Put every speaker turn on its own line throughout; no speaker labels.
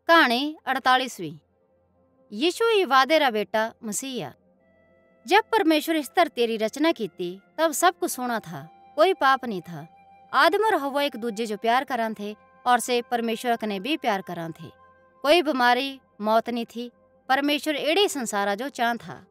कहानी 48वीं। यीशु ही वादे रा बेटा मसीहा। जब परमेश्वर इस धरती री रचना की थी तब सब कुछ सोना था, कोई पाप नहीं था। आदम और हवा एक दूजे जो प्यार करां थे और से परमेश्वर कने भी प्यार करां थे। कोई बीमारी मौत नहीं थी। परमेश्वर एड़े संसारा जो चां था।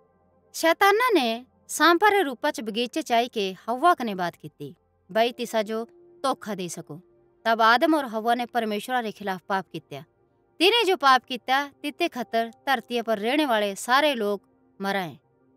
शैताना ने सांपा रे रूपा च बगीचे चाई के हवा कने बात की बई तिसा जो धोखा दे सको। तब आदम और हवा ने परमेश्वर रे खिलाफ पाप कित्या। तिने जो पाप कित्या तिते खतर धरती पर रहने वाले सारे लोग मराए।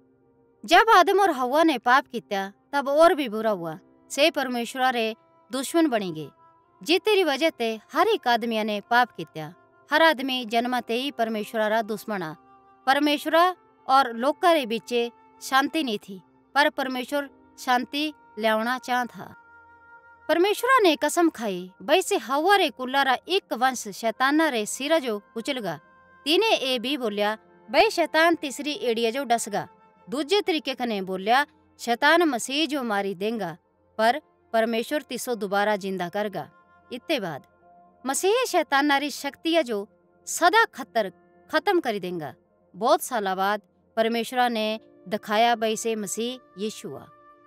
जब आदम और हवा ने पाप कित्या तब और भी बुरा हुआ। से परमेश्वर रे दुश्मन बनी गए। जितेरी वजह ते हर एक आदमी ने पाप कित्या। हर आदमी जन्मते ही परमेश्वर रा दुश्मन आ। परमेश्वर और लोका रे बीचे शांति नहीं थी, पर परमेश्वर शांति ल्यावना चाह था। परमेश्वर ने कसम खाई बई से हवा रे कुल्ला रा एक वंश शैताना रे सिरा जो कुचलगा। तिने ए भी बोलिया बई शैतान तीसरी एड़िया जो डसगा। दूजे तरीके कने बोलिया शैतान मसीह जो मारी देंगा, पर परमेश्वर तिसो दोबारा जिंदा करगा। इत्ते बाद मसीह शैताना री शक्तिया जो सदा खतर खत्म करी देंगा। बहुत साल बाद परमेश्वर ने दिखाया बई से मसीह यीशु आ।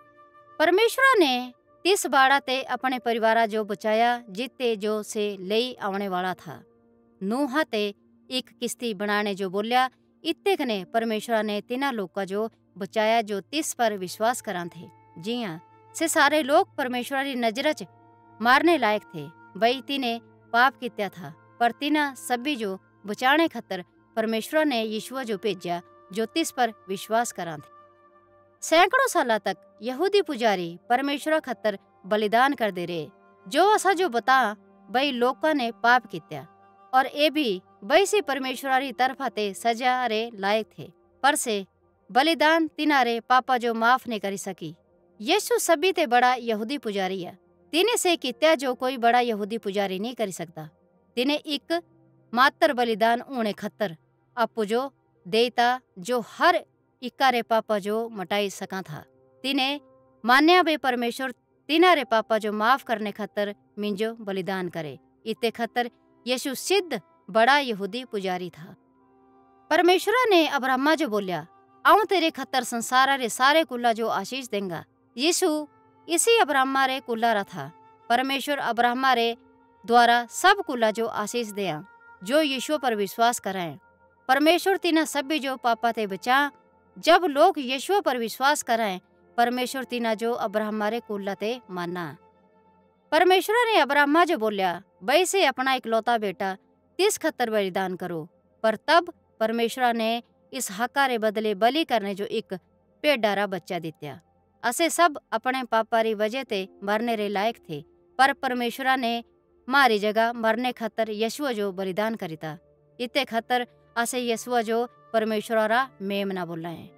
परमेश्वर ने तिस बाड़ा ते अपने परिवारा जो बचाया जिते जो से ले आने वाला था। नूहा ते एक किस्ती बनाने जो बोलिया। इत्ते कने परमेश्वर ने तिना लोग का जो बचाया जो तिस पर विश्वास करां थे। जी हाँ, से सारे लोग परमेश्वर की नजर च मारने लायक थे। बई तिने पाप कित्या था, पर तिना सभी जो बचाने खतर परमेश्वर ने यीशुआ जो भेजा जो तिस पर विश्वास करां थे। सैकड़ों साल तक यहूदी पुजारी परमेश्वर खतर बलिदान करते रहे। जो असा जो बता बई लोका ने पाप कित्या और ए भी बई से परमेश्वर री तरफा ते सजा रे लायक थे, पर से बलिदान तिनारे पापा जो माफ नहीं करी सकी। यीशु सभी ते बड़ा यहूदी पुजारी है। तिने से कित्या जो कोई बड़ा यहूदी पुजारी नहीं करी सकता। तिने एक मात्र बलिदान ऊने खतर आपू जो देता जो हर इकारे पापा जो मटाई सका था। तिने मान्या बे परमेश्वर तिनारे पापा जो माफ करने खतर मिंजो बलिदान करे। इते खतर यीशु सिद्ध बड़ा यहूदी पुजारी था। परमेश्वर ने अब्राहमा जो बोलिया आऊं तेरे खतर संसारा रे सारे कुल्ला जो आशीष देंगा। यीशु इसी अब्राहमा रे कुल्ला रा था। परमेश्वर अब्राहमा रे द्वारा सब कुल्ला जो आशीष दिया जो यीशु पर विश्वास कराए। परमेश्वर तिना सभी जो पापा ते बचा। जब लोग यीशु पर विश्वास कराएं परमेश्वर तिना जो अब्राहमा रे कुल्ला ते माना। परमेश्वर ने अब्राहमा जो बोलिया बई से अपना इकलौता बेटा तिस खतर बलिदान करो। पर तब परमेश्वर ने इस हका रे बदले बलि करने जो एक भेड़ा रा बच्चा दित्या। असे सब अपने पापा री वजह ते मरने रे लायक थे, पर परमेश्वर ने मारी जगह मरने खतर यीशु जो बलिदान करिता। इते खतर असे यीशु जो परमेश्वर रा मेमना बोला है।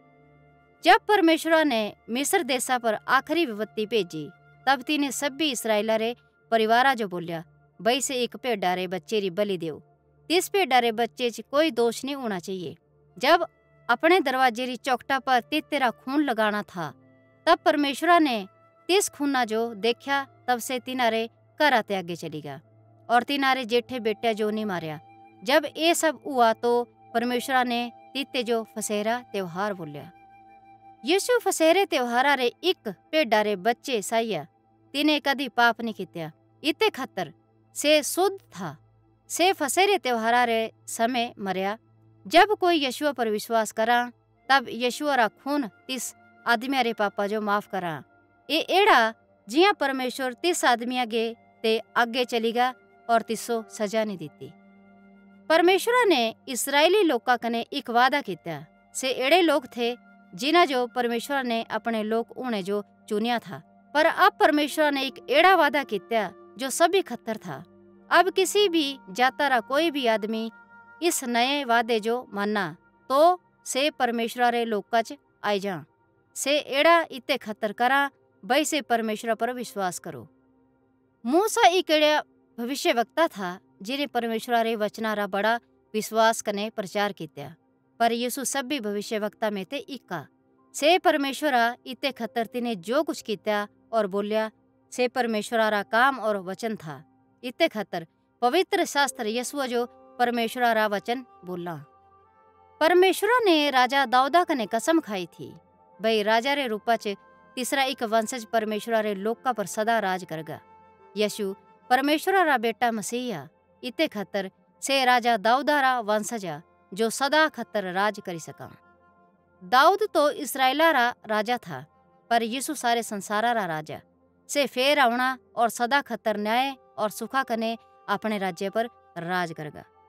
जब परमेश्वर ने मिस्र देशा पर आखिरी विपत्ति भेजी तब तिने सभी इसराइला रे परिवारा जो बोलिया बई से एक भेड़ा रे बच्चे री बलि देव। तिस भेड़ा रे बच्चे च कोई दोष नहीं होना चाहिए। जब अपने दरवाजे री चौखटा पर तेरा खून लगाना था तब परमेश्वर ने तिस खूना जो देखा तब से तिनारे घर ते आगे चली गया और तिनारे जेठे बेटे जो नहीं मारिया। जब ये सब हुआ तो परमेश्वर ने तीते जो फसेरा त्योहार बोलिया। यीशु फसेरे त्योहारा रे एक भेड़ा रे बच्चे साइया तिने कदी पाप नहीं कित्या। इते खतर से शुद्ध था। से फसेरे त्योहारा रे समय मरिया। जब कोई यीशु पर विश्वास करा तब यीशु रा खून तिस आदमी रे पापा जो माफ करा। ये एड़ा जिया परमेश्वर तिस आदमी गे ते आगे चलीगा और तिसो सजा नहीं दीती। परमेश्वर ने इसराइली लोका कने एक वादा किया। से एड़े लोग थे जिन्हें जो परमेश्वर ने अपने लोग उन्हें जो चुनिया था, पर अब परमेश्वर ने एक एड़ा वादा किया जो सभी खतर था। अब किसी भी जाता रा कोई भी आदमी इस नए वादे जो माना तो से परमेश्वर रे लोका च आई जा। से एड़ा इते खतर करा बई से परमेश्वर पर विश्वास करो। मूसा एक एड़ा भविष्य वक्ता था जिन्हें परमेश्वर रे वचना रा बड़ा विश्वास कने प्रचार किया, पर यीशु सभी भविष्य वक्ता में ते इक्का। से परमेश्वर इते खतर तिने जो कुछ किया और बोलिया से परमेश्वर रा काम और वचन था। इते खतर पवित्र शास्त्र यीशु जो परमेश्वरा रा वचन बोला। परमेश्वरा ने राजा दाऊदा कने कसम खाई थी भाई राजा रे रूपा च तीसरा एक वंशज परमेश्वरा रे लोका पर सदा राज करगा। यशु परमेश्वरा रा बेटा मसीहा इते खतर से राजा दाऊदा रा वंशज आ जो सदा खतर राज करी सका। दाऊद तो इसराइला रा राजा था, पर यीशु सारे संसारा रा राजा से फेर आवना और सदा खतर न्याय और सुखा कने अपने राज्य पर राज करगा।